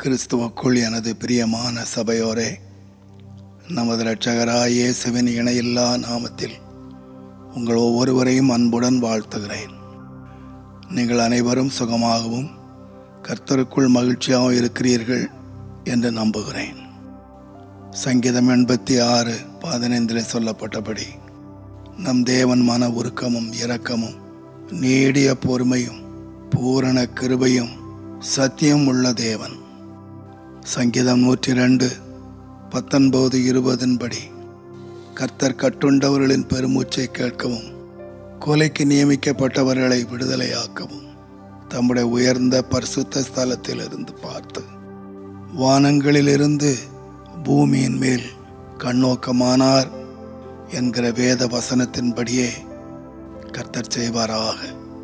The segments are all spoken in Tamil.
கிறிஸ்துவுக்குள் எனது பிரியமான சபையோரே, நமது இரட்சகராய் இயேசுவின் இணையில்லா நாமத்தில் உங்கள் ஒவ்வொருவரையும் அன்புடன் வாழ்த்துகிறேன். நீங்கள் அனைவரும் சுகமாகவும் கர்த்தருக்குள் மகிழ்ச்சியாகவும் இருக்கிறீர்கள் என்று நம்புகிறேன். சங்கீதம் 86:15 சொல்லப்பட்டபடி நம் தேவன் மன உருக்கமும் இரக்கமும் நீடிய பொறுமையும் பூரண கிருபையும் சத்தியம் உள்ள தேவன். சங்கீதம் 102:19-20 படி கர்த்தர் கட்டுண்டவர்களின் பெருமூச்சை கேட்கவும் கொலைக்கு நியமிக்கப்பட்டவர்களை விடுதலையாக்கவும் தம்முடைய உயர்ந்த பரிசுத்த ஸ்தலத்திலிருந்து பார்த்து வானங்களிலிருந்து பூமியின் மேல் கண்ணோக்கமானார் என்கிற வேத வசனத்தின்படியே கர்த்தர் செய்வாராக.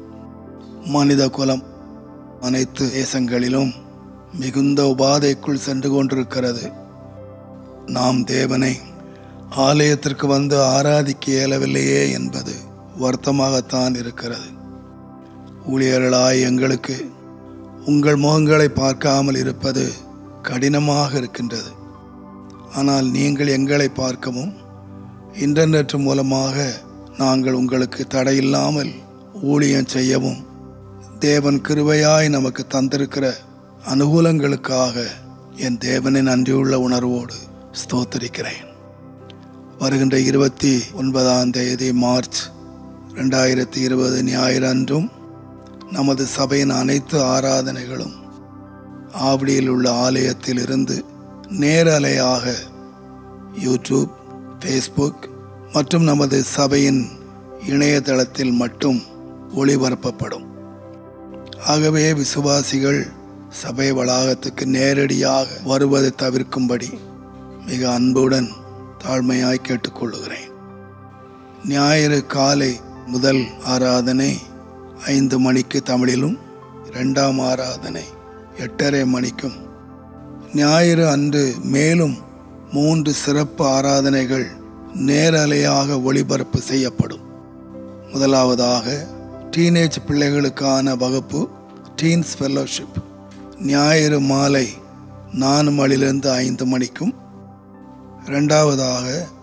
மனித குலம் அனைத்து தேசங்களிலும் மிகுந்த உபாதைக்குள் சென்று கொண்டிருக்கிறது. நாம் தேவனை ஆலயத்திற்கு வந்து ஆராதிக்க இயலவில்லையே என்பது வருத்தமாகத்தான் இருக்கிறது. ஊழியர்களாய் எங்களுக்கு உங்கள் முகங்களை பார்க்காமல் இருப்பது கடினமாக இருக்கின்றது. ஆனால் நீங்கள் எங்களை பார்க்கவும் இன்டர்நெட் மூலமாக நாங்கள் உங்களுக்கு தடையில்லாமல் ஊழியம் செய்யவும் தேவன் கிருபையாய் நமக்கு தந்திருக்கிற அனுகூலங்களுக்காக என் தேவனை நன்றியுள்ள உணர்வோடு ஸ்தோத்திரிக்கிறேன். வருகின்ற 29 மார்ச் 2020 ஞாயிறு அன்றும் நமது சபையின் அனைத்து ஆராதனைகளும் ஆவடியில் உள்ள ஆலயத்தில் இருந்து நேரலையாக யூடியூப், ஃபேஸ்புக் மற்றும் நமது சபையின் இணையதளத்தில் மட்டும் ஒளிபரப்பப்படும். ஆகவே விசுவாசிகள் சபை வளாகத்துக்கு நேரடியாக வருவதை தவிர்க்கும்படி மிக அன்புடன் தாழ்மையாய் கேட்டுக்கொள்ளுகிறேன். ஞாயிறு காலை முதல் ஆராதனை 5 மணிக்கு தமிழிலும், 2ஆம் ஆராதனை 8:30 மணிக்கும், ஞாயிறு அன்று மேலும் 3 சிறப்பு ஆராதனைகள் நேரலையாக ஒளிபரப்பு செய்யப்படும். முதலாவதாக டீனேஜ் பிள்ளைகளுக்கான வகுப்பு டீன்ஸ் ஃபெல்லோஷிப் ஞாயிறு மாலை 4 மணிலிருந்து 5 மணிக்கும், இரண்டாவதாக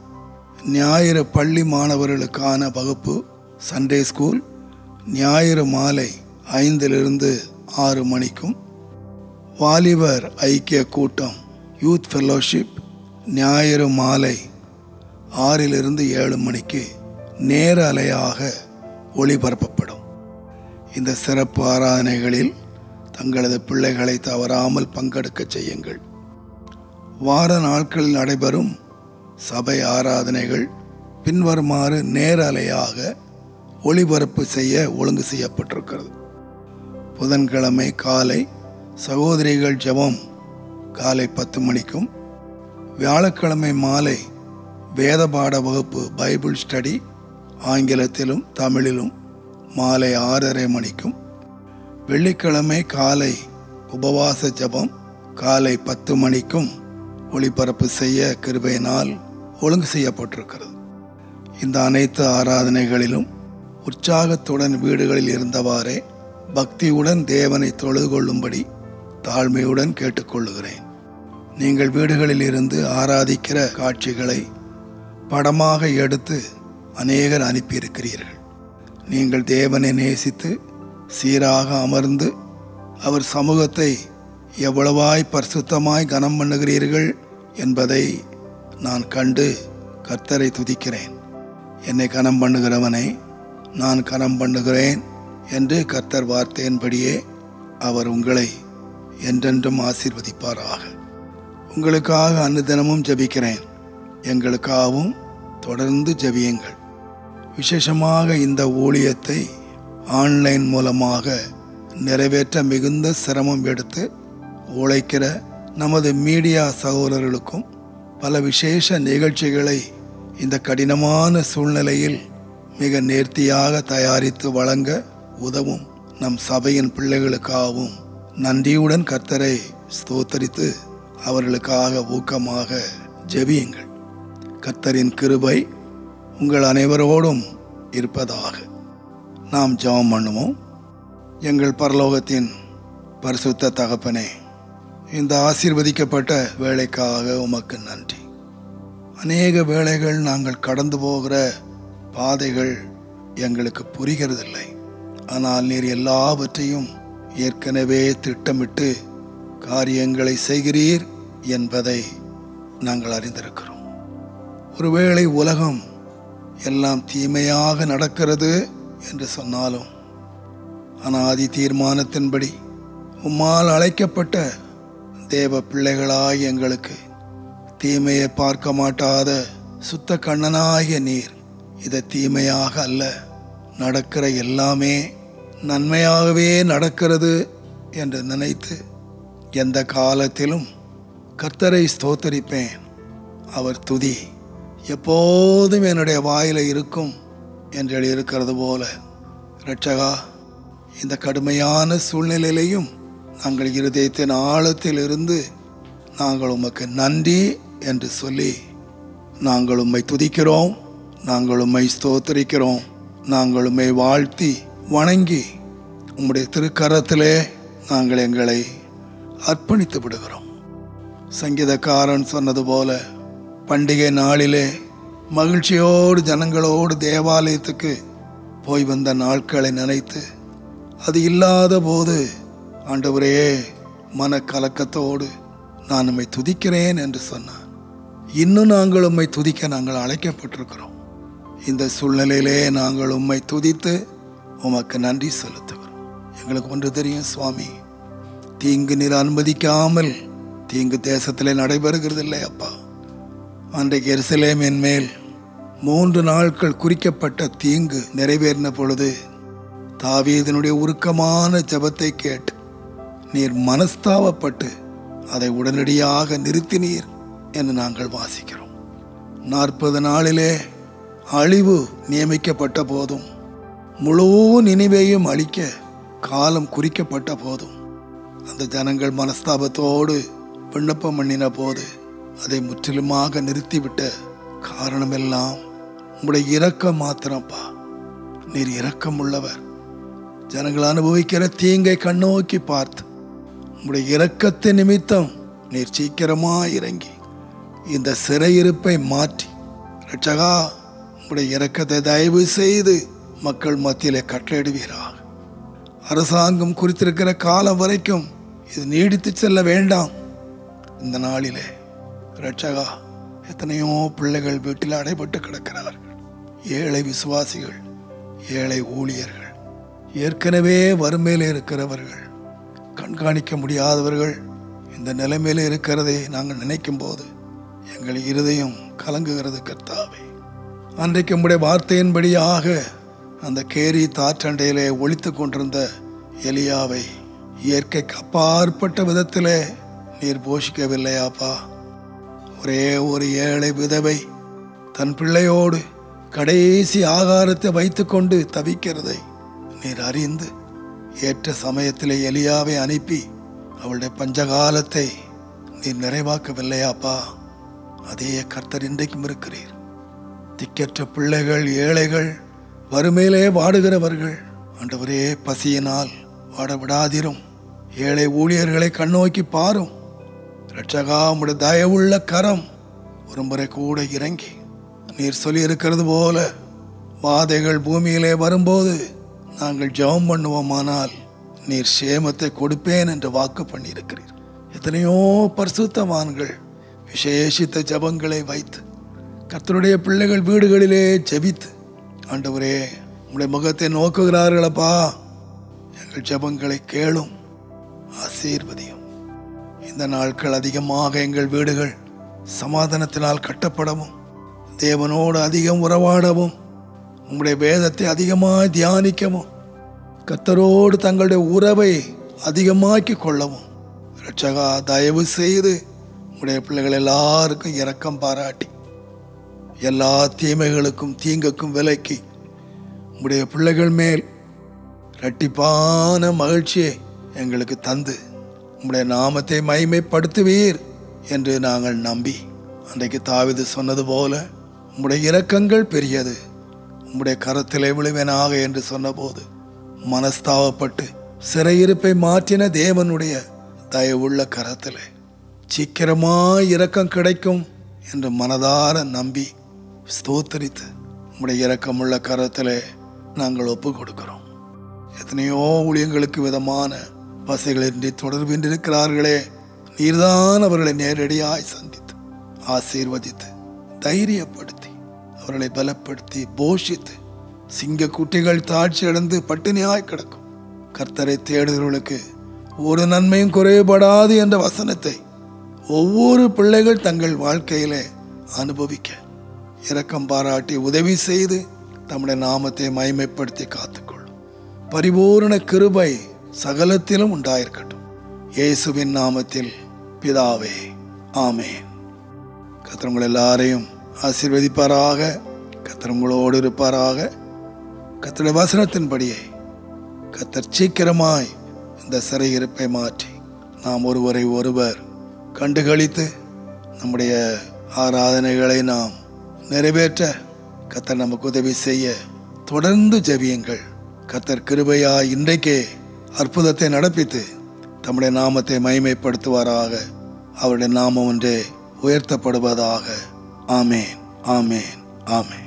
ஞாயிறு பள்ளி மாணவர்களுக்கான வகுப்பு சண்டே ஸ்கூல் ஞாயிறு மாலை 5 - 6 மணிக்கும், வாலிபர் ஐக்கிய கூட்டம் யூத் ஃபெல்லோஷிப் ஞாயிறு மாலை 6 - 7 மணிக்கு நேரலையாக ஒளிபரப்பப்படும். இந்த சிறப்பு ஆராதனைகளில் தங்களது பிள்ளைகளை தவறாமல் பங்கெடுக்க செய்யுங்கள். வார நாட்களில் நடைபெறும் சபை ஆராதனைகள் பின்வருமாறு நேரலையாக ஒளிபரப்பு செய்ய ஒழுங்கு செய்யப்பட்டிருக்கிறது. புதன்கிழமை காலை சகோதரிகள் ஜெபம் காலை 10 மணிக்கும், வியாழக்கிழமை மாலை வேத பாட வகுப்பு பைபிள் ஸ்டடி ஆங்கிலத்திலும் தமிழிலும் மாலை 6:30 மணிக்கும், வெள்ளிக்கிழமை காலை உபவாச ஜெபம் காலை 10 மணிக்கும் ஒளிபரப்பு செய்ய கிருபையினால் ஒழுங்கு செய்யப்பட்டிருக்கிறது. இந்த அனைத்து ஆராதனைகளிலும் உற்சாகத்துடன் வீடுகளில் இருந்தவாறே பக்தியுடன் தேவனை தொழுது கொள்ளும்படி தாழ்மையுடன் கேட்டுக்கொள்ளுகிறேன். நீங்கள் வீடுகளில் இருந்து ஆராதிக்கிற காட்சிகளை படமாக எடுத்து அநேகர் அனுப்பியிருக்கிறீர்கள். நீங்கள் தேவனை நேசித்து சீராக அமர்ந்து அவர் சமூகத்தை எவ்வளவாய் பரிசுத்தமாய் கனம் பண்ணுகிறீர்கள் என்பதை நான் கண்டு கர்த்தரை துதிக்கிறேன். என்னை கனம் பண்ணுகிறவனை நான் கனம் பண்ணுகிறேன் என்று கர்த்தர் வார்த்தையின்படியே அவர் உங்களை என்றென்றும் ஆசீர்வதிப்பாராக. உங்களுக்காக அனுதினமும் ஜெபிக்கிறேன். எங்களுக்காகவும் தொடர்ந்து ஜெபியுங்கள். விசேஷமாக இந்த ஊழியத்தை ஆன்லைன் மூலமாக நிறைவேற்ற மிகுந்த சிரமம் எடுத்து உழைக்கிற நமது மீடியா சகோதரர்களுக்கும் பல விசேஷ நிகழ்ச்சிகளை இந்த கடினமான சூழ்நிலையில் மிக நேர்த்தியாக தயாரித்து வழங்க உதவும் நம் சபையின் பிள்ளைகளுக்காகவும் நன்றியுடன் கர்த்தரை ஸ்தோத்தரித்து அவர்களுக்காக ஊக்கமாக ஜெபியுங்கள். கர்த்தரின் கிருபை உங்கள் அனைவரோடும் இருப்பதாக. நாம் ஜெபம் பண்ணுவோம். எங்கள் பரலோகத்தின் பரிசுத்த தகப்பனே, இந்த ஆசீர்வதிக்கப்பட்ட வேலைக்காக உமக்கு நன்றி. அநேக வேளைகள் நாங்கள் கடந்து போகிற பாதைகள் எங்களுக்கு புரிகிறதில்லை. ஆனால் நீர் எல்லாவற்றையும் ஏற்கனவே திட்டமிட்டு காரியங்களை செய்கிறீர் என்பதை நாங்கள் அறிந்திருக்கிறோம். ஒருவேளை உலகம் எல்லாம் தீமையாக நடக்கிறது என்று சொன்னாலும் அனாதி தீர்மானத்தின்படி உம்மால் அழைக்கப்பட்ட தேவ பிள்ளைகளாய் எங்களுக்கு தீமையை பார்க்க மாட்டாத சுத்த கண்ணனாகிய நீர் இதை தீமையாக அல்ல, நடக்கிற எல்லாமே நன்மையாகவே நடக்கிறது என்று நினைத்து எந்த காலத்திலும் கர்த்தரை ஸ்தோத்தரிப்பேன். அவர் துதி எப்போதும் என்னுடைய வாயில இருக்கும் என்று எழுதியிருக்கிறது போல, இரட்சகா, இந்த கடுமையான சூழ்நிலையிலையும் நாங்கள் இருதயத்தின் ஆழத்தில் இருந்து நாங்கள் உமக்கு நன்றி என்று சொல்லி நாங்கள் உம்மை துதிக்கிறோம், நாங்கள் உம்மை ஸ்தோத்திரிக்கிறோம், நாங்கள் உம்மை வாழ்த்தி வணங்கி உம்முடைய திருக்கரத்திலே நாங்கள் எங்களை அர்ப்பணித்து விடுகிறோம். சங்கீதக்காரன் சொன்னது போல, பண்டிகை நாளிலே மகிழ்ச்சியோடு ஜனங்களோடு தேவாலயத்துக்கு போய் வந்த நாட்களை நினைத்து அது இல்லாத போது ஆண்டவரே மனக்கலக்கத்தோடு நான் உம்மை துதிக்கிறேன் என்று சொன்னான். இன்னும் நாங்கள் உம்மை துதிக்க நாங்கள் அழைக்கப்பட்டிருக்கிறோம். இந்த சூழ்நிலையிலே நாங்கள் உம்மை துதித்து உமக்கு நன்றி செலுத்துகிறோம். எங்களுக்கு ஒன்று தெரியும் சுவாமி, தீங்கு நீர் அனுமதிக்காமல் தீங்கு தேசத்திலே நடைபெறுகிறது இல்லை அப்பா. அன்றைக்கு எருசலேமின் மேல் 3 நாட்கள் குறிக்கப்பட்ட தீங்கு நிறைவேறின பொழுது தாவீதினுடைய உருக்கமான ஜெபத்தை கேட்டு நீர் மனஸ்தாபப்பட்டு அதை உடனடியாக நிறுத்தினீர் என்று நாங்கள் வாசிக்கிறோம். 40 நாளிலே அழிவு நியமிக்கப்பட்ட போதும் முழு நினிவேயும் அழிக்க காலம் குறிக்கப்பட்ட போதும் அந்த ஜனங்கள் மனஸ்தாபத்தோடு விண்ணப்பம் பண்ணின போது அதை முற்றிலுமாக நிறுத்திவிட்ட காரணமெல்லாம் உங்களுடைய இரக்கம் மாத்திரப்பா. நீர் இரக்கம் உள்ளவர். ஜனங்கள் அனுபவிக்கிற தீங்கை கண்ணோக்கி பார்த்து உங்களுடைய இரக்கத்தின் நிமித்தம் நீர் சீக்கிரமாக இறங்கி இந்த சிறையிருப்பை மாற்றி, இரட்சகா, உங்களுடைய இரக்கத்தை தயவு செய்து மக்கள் மத்தியிலே கட்டளையிடுவீராக. அரசாங்கம் குறித்திருக்கிற காலம் வரைக்கும் இது நீடித்து செல்ல வேண்டாம். இந்த நாளிலே இரட்சகா, எத்தனையோ பிள்ளைகள் வீட்டில் அடைபட்டு கிடக்கிறார்கள். ஏழை விசுவாசிகள், ஏழை ஊழியர்கள், ஏற்கனவே வறுமையில் இருக்கிறவர்கள், கண்காணிக்க முடியாதவர்கள் இந்த நிலைமையில் இருக்கிறதை நாங்கள் நினைக்கும் போது எங்கள் இருதயம் கலங்குகிறது கர்த்தாவே. அன்றைக்கு உம்முடைய வார்த்தையின்படியாக அந்த கேரி தாற்றண்டையிலே ஒளித்து கொண்டிருந்த எலியாவை இயற்கைக்கு அப்பாற்பட்ட விதத்திலே நீர் போஷிக்கவில்லையாப்பா. ஒரே ஒரு ஏழை விதவை தன் பிள்ளையோடு கடைசி ஆகாரத்தை வைத்து கொண்டு தவிக்கிறதை நீர் அறிந்து ஏற்ற சமயத்திலே எலியாவை அனுப்பி அவளுடைய பஞ்சகாலத்தை நீர் நிறைவாக்கவில்லையாப்பா. அதே கர்த்தர் இன்றைக்கும் இருக்கிறீர். திக்கற்ற பிள்ளைகள், ஏழைகள், வறுமையிலே வாடுகிறவர்கள், ஆண்டவரே பசியினால் வாட விடாதிரும். ஏழை ஊழியர்களை கண்ணோக்கி பாரும். இரட்சகா, உம்முடைய தயவுள்ள கரம் ஒரு முறை கூட இறங்கி நீர் சொல்லி இருக்கிறது போல வாதைகள் பூமியிலே வரும்போது நாங்கள் ஜெபம் பண்ணுவோமானால் நீர் சேமத்தை கொடுப்பேன் என்று வாக்கு பண்ணியிருக்கிறீர். எத்தனையோ பரிசுத்தவான்கள் விசேஷித்த ஜெபங்களை வைத்து கர்த்தருடைய பிள்ளைகள் வீடுகளிலே ஜெபித்து ஆண்டவரே உம்முடைய முகத்தை நோக்குகிறார்களப்பா. எங்கள் ஜெபங்களை கேளும், ஆசீர்வதியும். இந்த நாட்கள் அதிகமாக எங்கள் வீடுகள் சமாதானத்தினால் கட்டப்படவும், தேவனோடு அதிகம் உறவாடவும், உம்முடைய வேதத்தை அதிகமாக தியானிக்கவும், கர்த்தரோடு தங்களுடைய உறவை அதிகமாக்கி கொள்ளவும் இரட்சகா, தயவு செய்து உம்முடைய பிள்ளைகள் எல்லாருக்கும் இரக்கம் பாராட்டி எல்லா தீமைகளுக்கும் தீங்குக்கும் விலக்கி உம்முடைய பிள்ளைகள் மேல் இரட்டிப்பான மகிழ்ச்சியை எங்களுக்கு தந்து உம்முடைய நாமத்தை மகிமைப்படுத்துவீர் என்று நாங்கள் நம்பி, அன்றைக்கு தாவீது சொன்னது போல உம்முடைய இரக்கங்கள் பெரியது, உம்முடைய கரத்திலே விழுவேனாக என்று சொன்னபோது மனஸ்தாபப்பட்டு சிறையிருப்பை மாற்றின தேவனுடைய தயவுள்ள கரத்திலே சீக்கிரமாய் இரக்கம் கிடைக்கும் என்று மனதார நம்பி ஸ்தோத்தரித்து உம்முடைய இரக்கமுள்ள கரத்திலே நாங்கள் ஒப்பு கொடுக்கிறோம். எத்தனையோ ஊழியங்களுக்கு விதமான வசதிகளின்றி தொடர்பின்றி இருக்கிறார்களே, நீர்தான் அவர்களை நேரடியாய் சந்தித்து ஆசீர்வதித்து தைரியப்படுத்தி அவர்களை பலப்படுத்தி போஷித்து சிங்க குட்டிகள் தாட்சி அடைந்து பட்டினியாய் கிடக்கும் கர்த்தரை தேடுகிறவர்களுக்கு ஒரு நன்மையும் குறைபடாது என்ற வசனத்தை ஒவ்வொரு பிள்ளைகள் தங்கள் வாழ்க்கையிலே அனுபவிக்க இரக்கம் பாராட்டி உதவி செய்து தம்முடைய நாமத்தை மகிமைப்படுத்தி காத்துக்கொள்ளும். பரிபூரண கிருபை சகலத்திலும் உண்டாயிருக்கட்டும். இயேசுவின் நாமத்தில் பிதாவே, ஆமென். கர்த்தர் உங்கள் எல்லாரையும் ஆசீர்வதிப்பாராக. கர்த்தர் உங்களோடு இருப்பாராக. கர்த்தருடைய வசனத்தின்படியே கர்த்தர் சீக்கிரமாய் இந்த சிறையிருப்பை மாற்றி நாம் ஒருவரை ஒருவர் கண்டுகளித்து நம்முடைய ஆராதனைகளை நாம் நிறைவேற்ற கர்த்தர் நமக்கு உதவி செய்ய தொடர்ந்து ஜெபியுங்கள். கர்த்தர் கிருபையாய் இன்றைக்கே அற்புதத்தை நடப்பித்து தம்முடைய நாமத்தை மகிமைப்படுத்துவாராக. அவருடைய நாமம் ஒன்றே உயர்த்தப்படுவதாக. ஆமேன், ஆமேன், ஆமேன்.